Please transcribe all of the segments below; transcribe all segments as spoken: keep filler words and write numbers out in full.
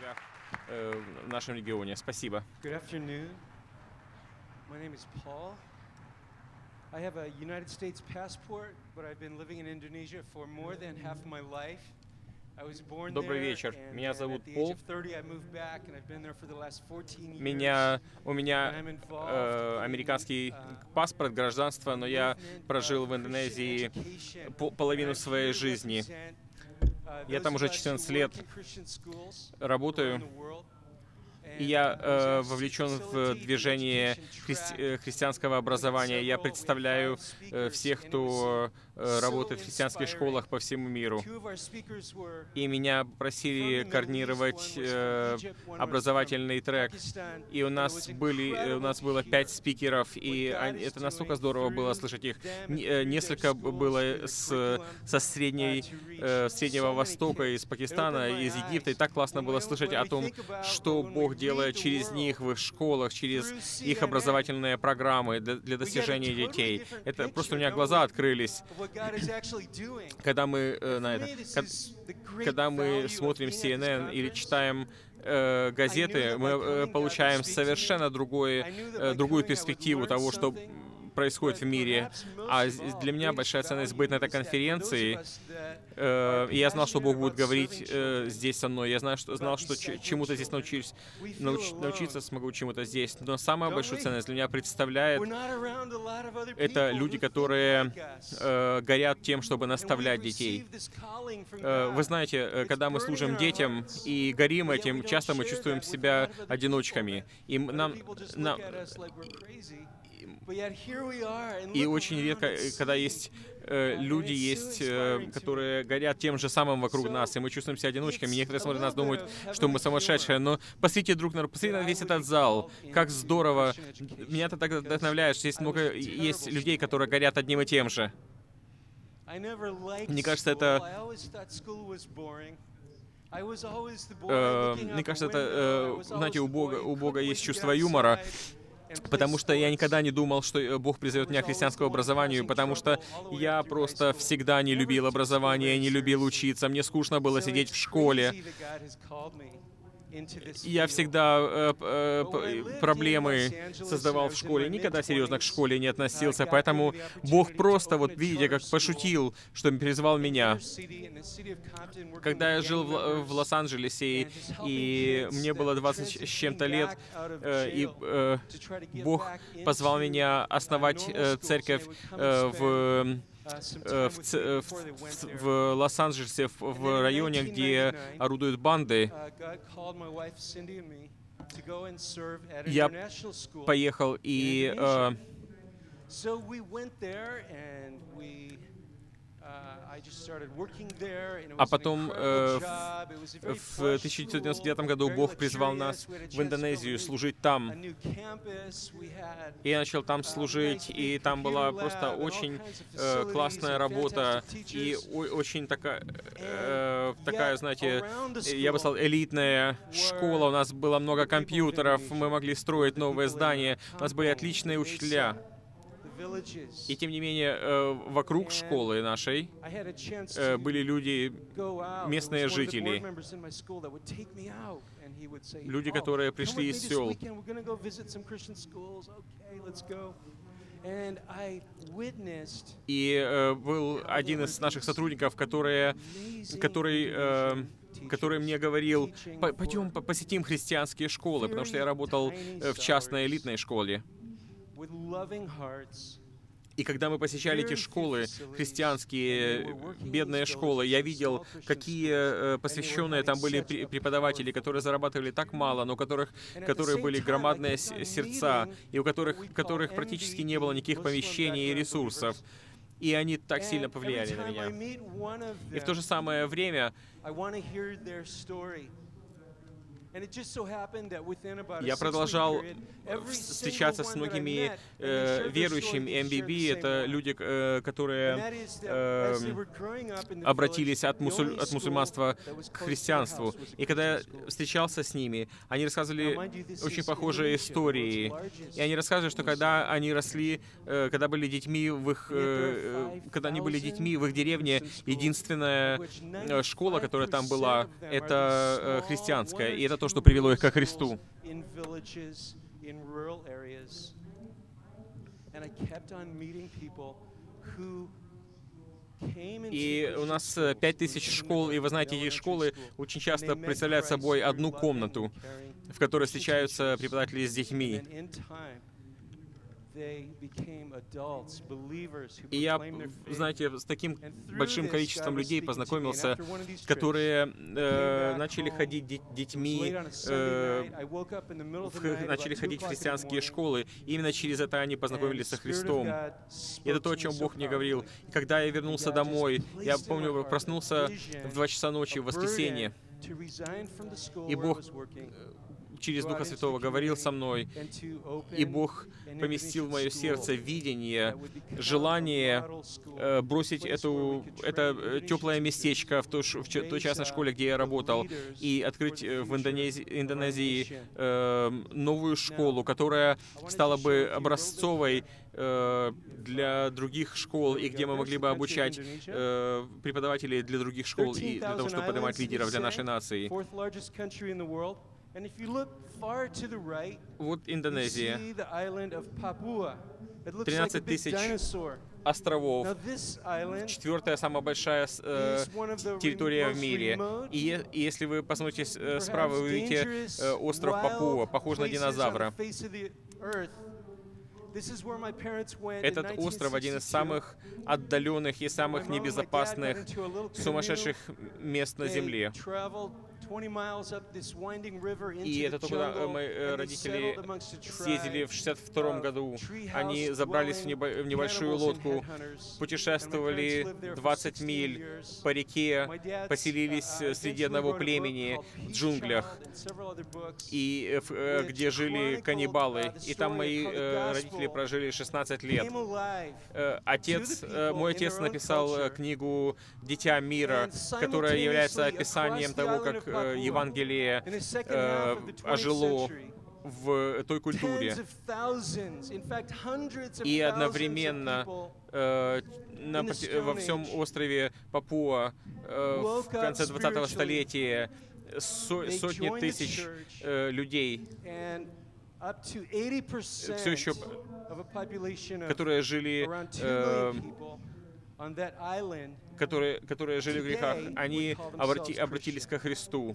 церквях в нашем регионе. Спасибо. Good afternoon. My name is Paul. I have a United States passport, but I've been living in Indonesia for more than half of my life. I was born Добрый there, вечер. and Меня at зовут the age Пол. of thirty I moved back, and I've been there for the last fourteen years. Меня, у меня э, американский паспорт, гражданство, но я прожил в Индонезии по, половину своей жизни. Я там уже четырнадцать лет работаю. И я э, вовлечен в движение христи христианского образования. Я представляю э, всех, кто э, работает в христианских школах по всему миру. И меня просили координировать э, образовательный трек. И у нас, были, у нас было пять спикеров, и они, это настолько здорово было слышать их. Несколько было с, со средней, э, Среднего Востока, из Пакистана, из Египта. И так классно было слышать о том, что Бог делает через них в их школах, через их образовательные программы для, для достижения детей. Это просто у меня глаза открылись, когда мы э, на это, когда мы смотрим си эн эн или читаем э, газеты, мы э, получаем совершенно другое, э, другую перспективу того, что происходит в мире. А для меня большая ценность быть на этой конференции. Э, и я знал, что Бог будет говорить э, здесь со мной. Я знаю, что, знал, что чему-то здесь научись, науч, научиться смогу чему-то здесь. Но самая большая ценность для меня представляет это люди, которые э, горят тем, чтобы наставлять детей. Э, вы знаете, когда мы служим детям и горим этим, часто мы чувствуем себя одиночками. И нам... нам И очень редко, когда есть э, люди, есть, э, которые горят тем же самым вокруг нас, и мы чувствуем себя одиночками. Некоторые смотрят на нас, думают, что мы сумасшедшие, но посмотрите друг на друга, посмотрите на весь этот зал, как здорово. Меня это так вдохновляет, что есть много, есть людей, которые горят одним и тем же. Мне кажется, это... Э, мне кажется, это, э, знаете, у Бога, у Бога есть чувство юмора. Потому что я никогда не думал, что Бог призовет меня к христианскому образованию, потому что я просто всегда не любил образование, не любил учиться, мне скучно было сидеть в школе. Я всегда э, э, проблемы создавал в школе, никогда серьезно к школе не относился, поэтому Бог просто, вот видите, как пошутил, что призвал меня. Когда я жил в, в Лос-Анджелесе, и мне было двадцать с чем-то лет, э, и э, Бог позвал меня основать э, церковь э, в... В, в, в, в Лос-Анджелесе, в, в районе, где орудуют банды. Я поехал и... Э, А потом э, в, в тысяча девятьсот девяносто девятом году Бог призвал нас в Индонезию служить там. И я начал там служить, и там была просто очень э, классная работа, и о, очень такая, э, такая, знаете, я бы сказал, элитная школа. У нас было много компьютеров, мы могли строить новые здания, у нас были отличные учителя. И тем не менее, э, вокруг школы нашей э, были люди, местные жители, люди, которые пришли из сел. И э, был один из наших сотрудников, которые, который, э, который мне говорил: пойдем посетим христианские школы, потому что я работал в частной элитной школе. И когда мы посещали эти школы, христианские, бедные школы, я видел, какие посвященные там были преподаватели, которые зарабатывали так мало, но у которых, которые были громадные сердца, и у которых, у которых практически не было никаких помещений и ресурсов. И они так сильно повлияли на меня. И в то же самое время я продолжал встречаться с многими э, верующими. эм би би — это люди, э, которые э, обратились от, мусуль... от мусульманства к христианству. И когда я встречался с ними, они рассказывали очень похожие истории. И они рассказывали, что когда они росли, э, когда были детьми в их, э, когда они были детьми в их деревне, единственная школа, которая там была, это э, христианская. И это то, что привело их ко Христу. И у нас пять тысяч школ, и вы знаете, эти школы очень часто представляют собой одну комнату, в которой встречаются преподаватели с детьми. И я, знаете, с таким большим количеством людей познакомился, которые э, начали ходить дет детьми, э, в, начали ходить в христианские школы. И именно через это они познакомились со Христом. И это то, о чем Бог мне говорил. И когда я вернулся домой, я помню, проснулся в два часа ночи в воскресенье, и Бог через Духа Святого говорил со мной, и Бог поместил в мое сердце видение, желание э, бросить эту, это теплое местечко в той, в той частной школе, где я работал, и открыть в Индонезии, Индонезии э, новую школу, которая стала бы образцовой э, для других школ, и где мы могли бы обучать э, преподавателей для других школ, и для того, чтобы поднимать лидеров для нашей нации. Вот Индонезия. тринадцать тысяч островов. Четвертая самая большая э, территория в мире. И, и если вы посмотрите э, справа, вы увидите э, остров Папуа, похож на динозавра. Этот остров один из самых отдаленных и самых небезопасных, сумасшедших мест на Земле. И это только мои родители съездили в шестьдесят втором году. Они забрались в, небо в небольшую лодку, путешествовали двадцать миль по реке, поселились среди одного племени в джунглях, и, где жили каннибалы. И там мои родители прожили шестнадцать лет. Отец, мой отец написал книгу «Дитя мира», которая является описанием того, как Евангелие э, ожило в той культуре. И одновременно э, на, во всем острове Папуа э, в конце двадцатого столетия со, сотни тысяч э, людей, все еще, которые жили э, которые, которые жили в грехах, они обрати, обратились ко Христу.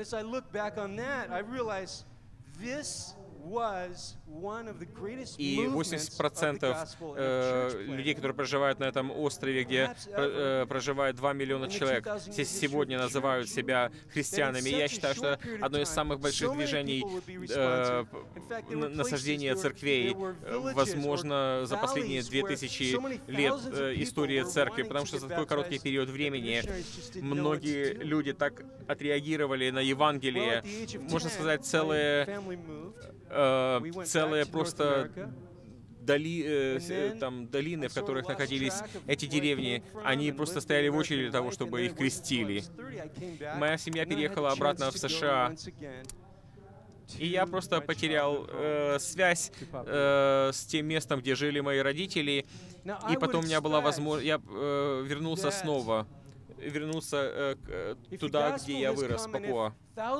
И восемьдесят процентов э, людей, которые проживают на этом острове, где э, проживает два миллиона человек, сегодня называют себя христианами. И я считаю, что одно из самых больших движений э, насаждения церквей, возможно, за последние две тысячи лет э, истории церкви, потому что за такой короткий период времени многие люди так отреагировали на Евангелие, можно сказать, целые э, целые просто доли, э, там, долины, в которых находились эти деревни, они просто стояли в очереди для того, чтобы их крестили. Моя семья переехала обратно в США, и я просто потерял э, связь э, с тем местом, где жили мои родители, и потом у меня была возможность, я э, вернулся снова, вернулся э, туда, где я вырос, Папуа.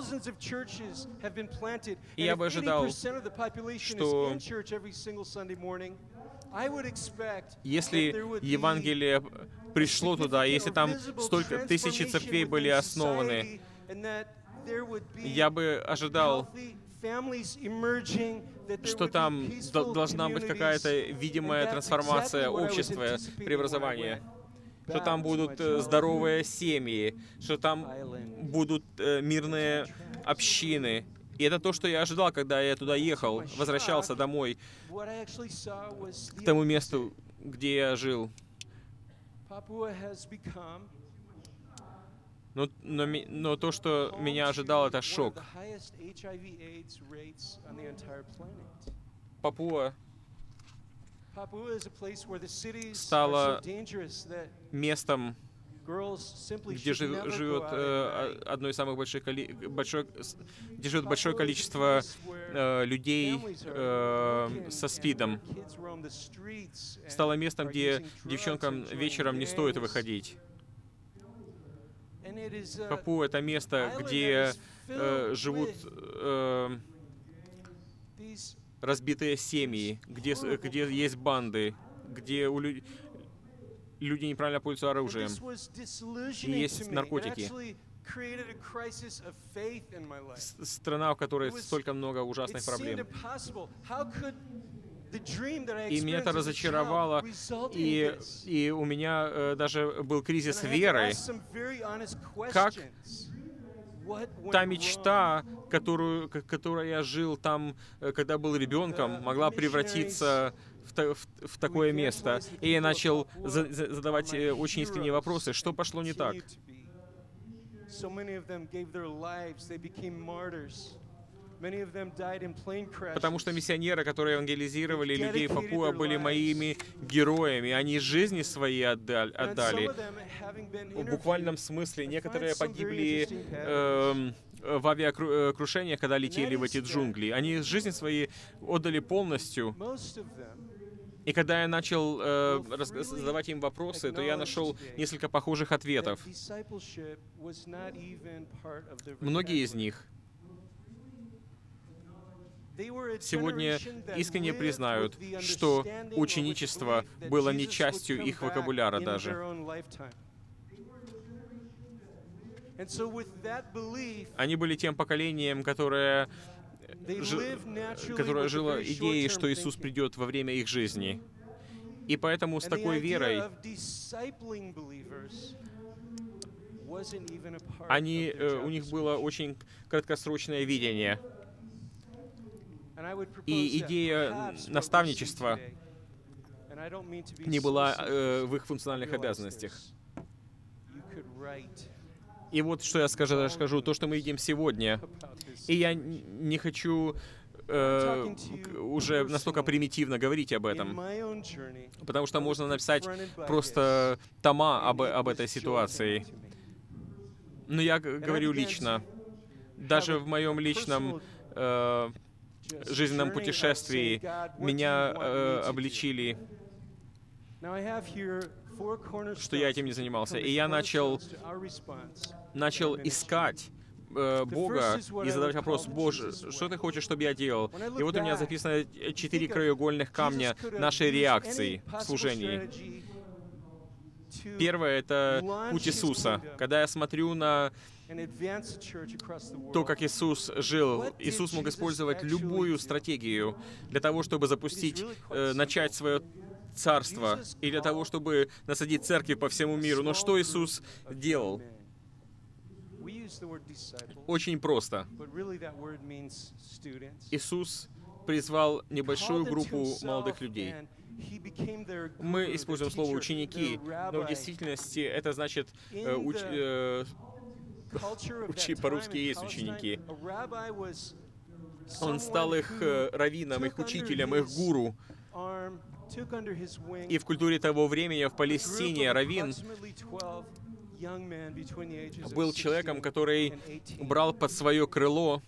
И я бы ожидал, что если Евангелие пришло туда, если там столько тысячи церквей были основаны, я бы ожидал, что там должна быть какая-то видимая трансформация общества, преобразование, что там будут здоровые семьи, что там будут э, мирные общины. И это то, что я ожидал, когда я туда ехал, возвращался домой, к тому месту, где я жил. Но, но, но то, что меня ожидало, это шок. Папуа стала местом, где жив, живет э, одно из самых больших коли, большое, где живет большое количество э, людей э, со СПИДом. Стало местом, где девчонкам вечером не стоит выходить. Папуа — это место, где э, живут э, разбитые семьи, где, где есть банды, где у лю... люди неправильно пользуются оружием, и есть наркотики. С- страна, в которой столько много ужасных проблем. И меня это разочаровало, и, и у меня э, даже был кризис веры. Как та мечта, которую, которой я жил там, когда был ребенком, могла превратиться в, та, в, в такое место? И я начал за, за, задавать э, очень искренние вопросы. Что пошло не так? Потому что миссионеры, которые евангелизировали людей в Папуа, были моими героями. Они жизни свои отдали. отдали. В буквальном смысле некоторые погибли э, в авиакрушениях, когда летели в эти джунгли. Они жизни свои отдали полностью. И когда я начал э, задавать им вопросы, то я нашел несколько похожих ответов. Многие из них сегодня искренне признают, что ученичество было не частью их вокабуляра даже. Они были тем поколением, которое, жи, которое жило идеей, что Иисус придет во время их жизни. И поэтому с такой верой они, э, у них было очень краткосрочное видение. И идея наставничества не была э, в их функциональных обязанностях. И вот что я скажу, скажу, то, что мы видим сегодня. И я не хочу э, уже настолько примитивно говорить об этом, потому что можно написать просто тома об, об этой ситуации. Но я говорю лично. Даже в моем личном э, жизненном путешествии меня э, обличили, что я этим не занимался. И я начал, начал искать э, Бога и задавать вопрос: Боже, что ты хочешь, чтобы я делал? И вот у меня записано четыре краеугольных камня нашей реакции в служении. Первое — это путь Иисуса. Когда я смотрю на то, как Иисус жил, Иисус мог использовать любую стратегию для того, чтобы запустить, э, начать свое царство, и для того, чтобы насадить церкви по всему миру. Но что Иисус делал? Очень просто. Иисус призвал небольшую группу молодых людей. Мы используем слово «ученики», но в действительности это значит э, уч, э, учи, по-русски есть ученики. Он стал их э, раввином, их учителем, их гуру. И в культуре того времени в Палестине раввин был человеком, который брал под свое крыло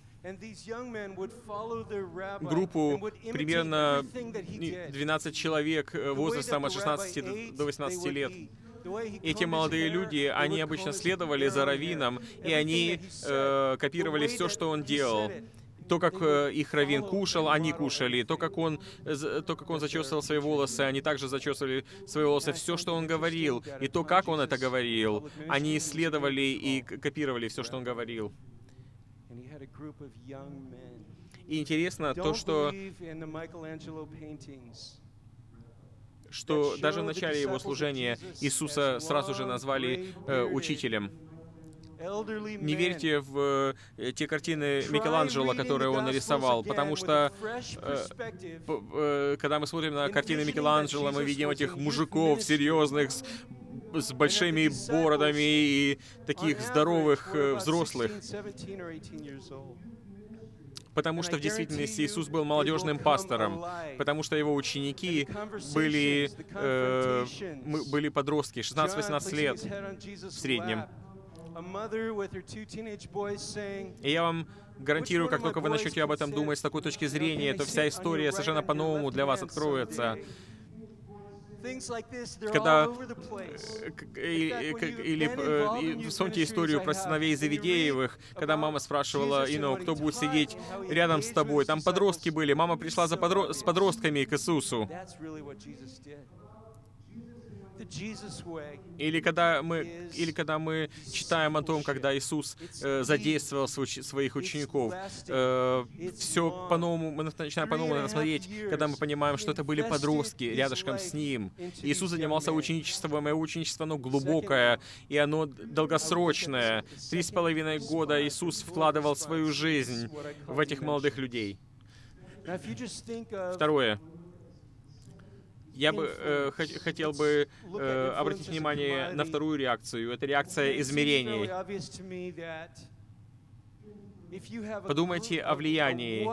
группу примерно двенадцать человек возрастом от шестнадцати до восемнадцати лет. Эти молодые люди, они обычно следовали за раввином, и они э, копировали все, что он делал. То, как э, их раввин кушал, они кушали. То, как он, то, как он зачесывал свои волосы, они также зачесывали свои волосы. Все, что он говорил, и то, как он это говорил, они исследовали и копировали все, что он говорил. И интересно то, что, что даже в начале его служения Иисуса сразу же назвали э, учителем. Не верьте в э, те картины Микеланджело, которые он нарисовал, потому что э, э, когда мы смотрим на картины Микеланджело, мы видим этих мужиков серьезных, с, с большими бородами и таких здоровых э, взрослых. Потому что в действительности Иисус был молодежным пастором, потому что его ученики были, э, были подростки, шестнадцать-восемнадцать лет в среднем. И я вам гарантирую, как только вы начнете об этом думать с такой точки зрения, то вся история совершенно по-новому для вас откроется. Когда или вспомните историю про сыновей Завидеевых, когда мама спрашивала Ино, кто будет сидеть рядом с тобой. Там подростки были, мама пришла за подро... с подростками к Иисусу. Или когда мы, или когда мы читаем о том, когда Иисус э, задействовал своих учеников, э, все по-новому, мы начинаем по-новому смотреть, когда мы понимаем, что это были подростки рядышком с Ним. Иисус занимался ученичеством, и его ученичество, оно глубокое, и оно долгосрочное. Три с половиной года Иисус вкладывал свою жизнь в этих молодых людей. Второе. Я бы э, хотел бы э, обратить внимание на вторую реакцию. Это реакция измерений. Подумайте о влиянии.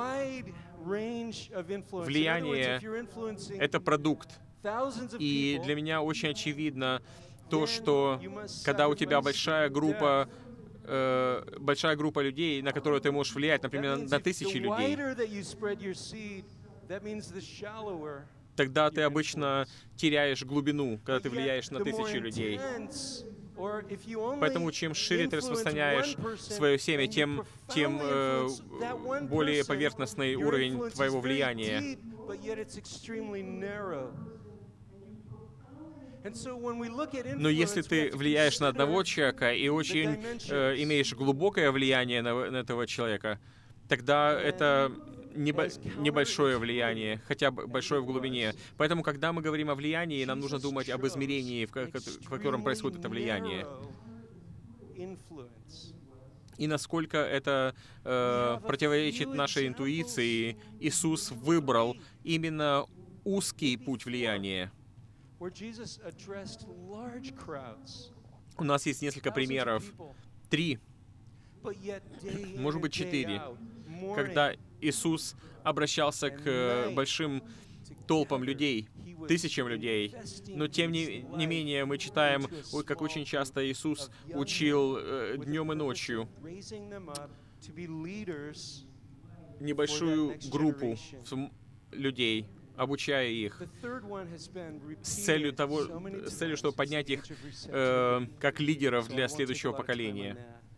Влияние — это продукт. И для меня очень очевидно то, что когда у тебя большая группа, э, большая группа людей, на которую ты можешь влиять, например, на тысячи людей, тогда ты обычно теряешь глубину, когда ты влияешь на тысячи людей. Поэтому чем шире ты распространяешь свое семя, тем, тем э, более поверхностный уровень твоего влияния. Но если ты влияешь на одного человека и очень э, имеешь глубокое влияние на, на этого человека, тогда это небольшое влияние, хотя бы большое в глубине. Поэтому, когда мы говорим о влиянии, нам нужно думать об измерении, в котором происходит это влияние. И насколько это э, противоречит нашей интуиции. Иисус выбрал именно узкий путь влияния. У нас есть несколько примеров. Три, может быть, четыре. Когда Иисус обращался к большим толпам людей, тысячам людей. Но тем не, не менее мы читаем, как очень часто Иисус учил э, днем и ночью небольшую группу людей, обучая их с целью того, с целью, чтобы поднять их э, как лидеров для следующего поколения.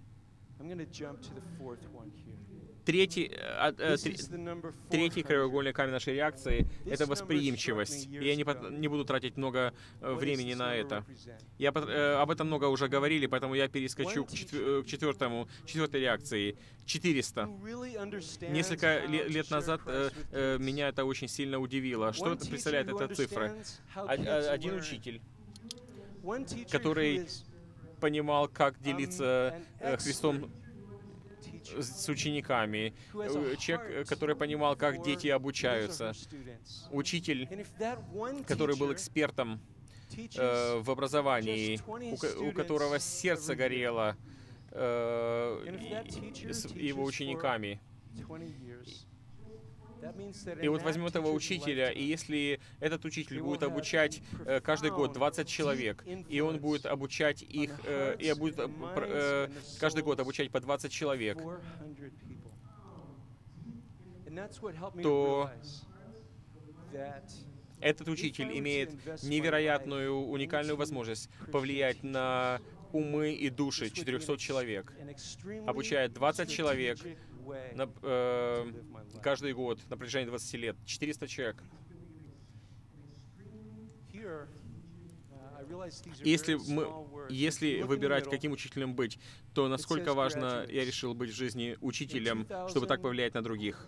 Третий, а, а, три, третий краеугольный камень нашей реакции — это восприимчивость. И я не, не буду тратить много времени на это. Я, э, об этом много уже говорили, поэтому я перескочу к, четвер, к четвертому, четвертой реакции. четыреста. Несколько лет назад э, э, меня это очень сильно удивило. Что это представляет эта цифра? Один учитель, который понимал, как делиться э, Христом с учениками, человек, который понимал, как дети обучаются, учитель, который был экспертом э, в образовании, у, у которого сердце горело э, с его учениками. И вот возьмем этого учителя, и если этот учитель будет обучать э, каждый год двадцать человек, и он будет обучать их, э, и будет э, каждый год обучать по двадцать человек, то этот учитель имеет невероятную, уникальную возможность повлиять на умы и души четырехсот человек, обучает двадцать человек на, э, каждый год на протяжении двадцати лет, четыреста человек. Если, мы, если выбирать, каким учителем быть, то насколько важно, я решил быть в жизни учителем, чтобы так повлиять на других.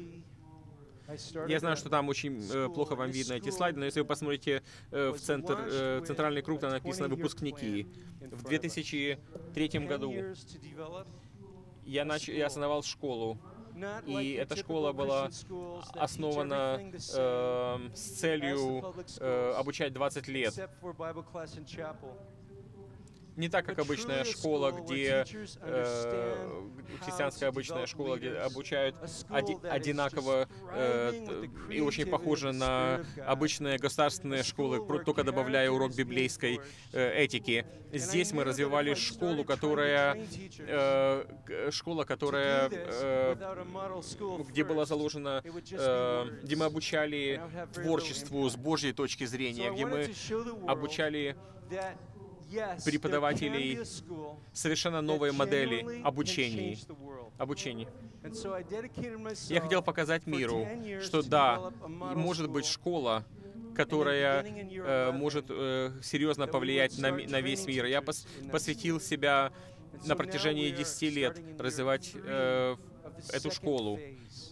Я знаю, что там очень э, плохо вам видно эти слайды, но если вы посмотрите э, в центр, э, центральный круг, там написано «Выпускники». В две тысячи третьем году я, нач... я основал школу, и эта школа была основана э, с целью э, обучать двадцать лет. Не так, как обычная школа, где э, христианская обычная школа, где обучают оди, одинаково э, и очень похоже на обычные государственные школы, только добавляя урок библейской э, этики. Здесь мы развивали школу, которая э, школа, которая э, где была заложена, э, где мы обучали творчеству с Божьей точки зрения, где мы обучали преподавателей совершенно новой модели обучения. обучения. Я хотел показать миру, что да, может быть школа, которая э, может э, серьезно повлиять на, на весь мир. Я пос, посвятил себя на протяжении десяти лет развивать э, эту школу.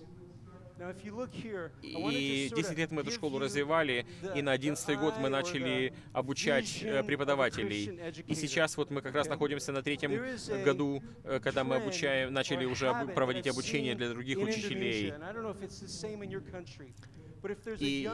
И десять лет мы эту школу развивали, и на одиннадцатый год мы начали обучать э, преподавателей. И сейчас вот мы как раз находимся на третьем году, э, когда мы обучаем, начали уже обу проводить обучение для других учителей. И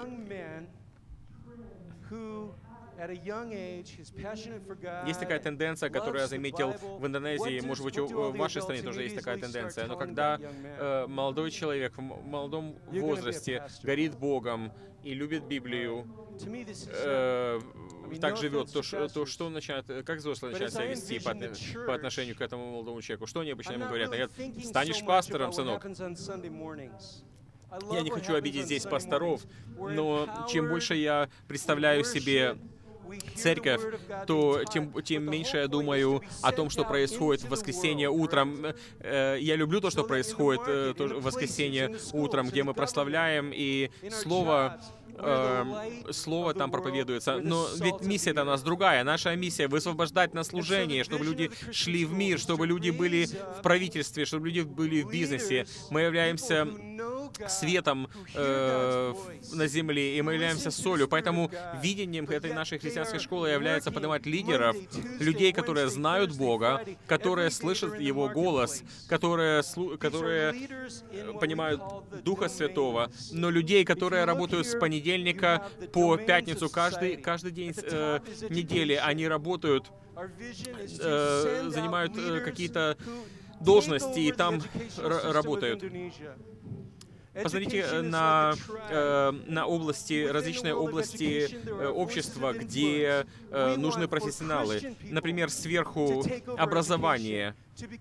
есть такая тенденция, которую я заметил в Индонезии, может быть, в вашей стране тоже есть такая тенденция, но когда э, молодой человек в молодом возрасте горит Богом и любит Библию, э, так живет, то, то что начинает, как взрослый начинает себя вести по, по отношению к этому молодому человеку? Что они обычно ему говорят? Они говорят: станешь пастором, сынок. Я не хочу обидеть здесь пасторов, но чем больше я представляю себе церковь, то тем, тем меньше я думаю о том, что происходит в воскресенье утром. Я люблю то, что происходит в воскресенье утром, где мы прославляем, и Слово, э, Слово там проповедуется. Но ведь миссия-то у нас другая. Наша миссия — высвобождать на служение, чтобы люди шли в мир, чтобы люди были в правительстве, чтобы люди были в бизнесе. Мы являемся светом э, на земле, и мы являемся солью. Поэтому видением этой нашей христианской школы является поднимать лидеров, людей, которые знают Бога, которые слышат Его голос, которые, которые понимают Духа Святого, но людей, которые работают с понедельника по пятницу каждый, каждый день э, недели. Они работают, э, занимают э, какие-то должности и там работают. Посмотрите на, э, на области, различные области э, общества, где э, нужны профессионалы. Например, сверху образование.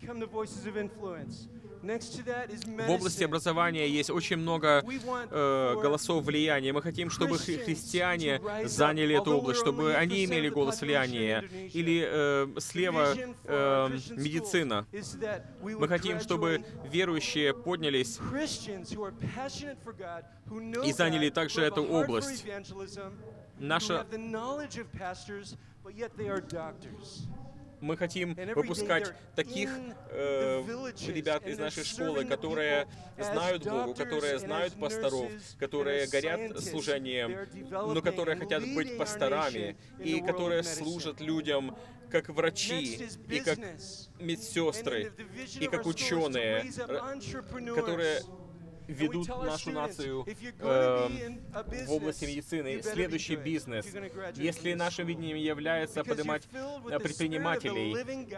В области образования есть очень много э, голосов влияния. Мы хотим, чтобы хри христиане заняли эту область, чтобы они имели голос влияния. Или э, слева э, медицина. Мы хотим, чтобы верующие поднялись и заняли также эту область. Наша... Мы хотим выпускать таких э, ребят из нашей школы, которые знают Богу, которые знают пасторов, которые горят служением, но которые хотят быть пасторами, и которые служат людям как врачи, и как медсестры, и как ученые, которые ведут нашу нацию э, в области медицины. Следующий бизнес. Если нашим видением является поднимать предпринимателей,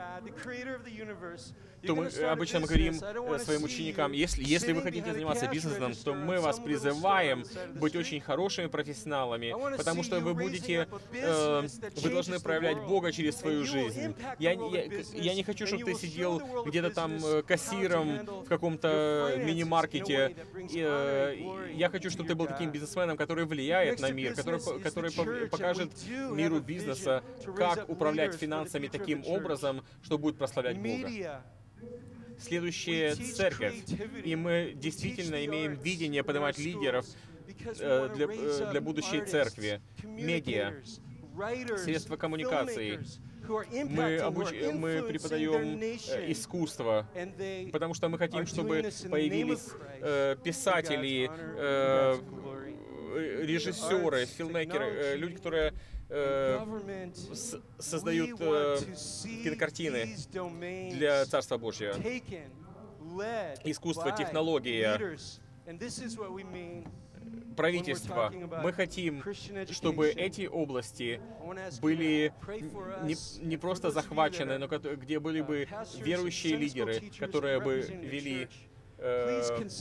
то мы обычно мы говорим своим ученикам: если, если вы хотите заниматься бизнесом, то мы вас призываем быть очень хорошими профессионалами, потому что вы будете, э, вы должны проявлять Бога через свою жизнь. Я, я, я не хочу, чтобы ты сидел где-то там кассиром в каком-то мини-маркете. Я хочу, чтобы ты был таким бизнесменом, который влияет на мир, который, который покажет миру бизнеса, как управлять финансами таким образом, что будет прославлять Бога. Следующая — церковь. И мы действительно имеем видение поднимать лидеров э, для, э, для будущей церкви. Медиа, средства коммуникации. Мы, обуч... мы преподаем э, искусство, потому что мы хотим, чтобы появились э, писатели, э, режиссеры, филммейкеры, э, люди, которые э, с создают э, кинокартины для Царства Божьего. Искусство, технология. правительство. Мы хотим, чтобы эти области были не, не просто захвачены, но где были бы верующие лидеры, которые бы вели э,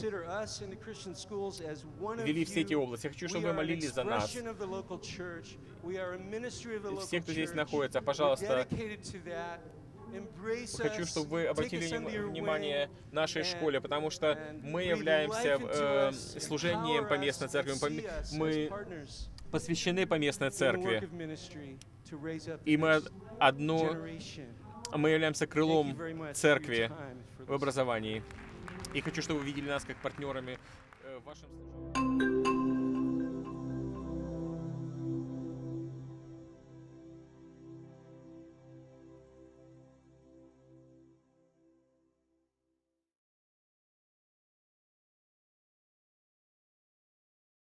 вели все эти области. Я хочу, чтобы вы молились за нас. Все, кто здесь находится, пожалуйста, хочу, чтобы вы обратили внимание нашей школе, потому что мы являемся э, служением поместной церкви, мы посвящены поместной церкви, и мы одно, мы являемся крылом церкви в образовании. И хочу, чтобы вы видели нас как партнерами в вашем служении.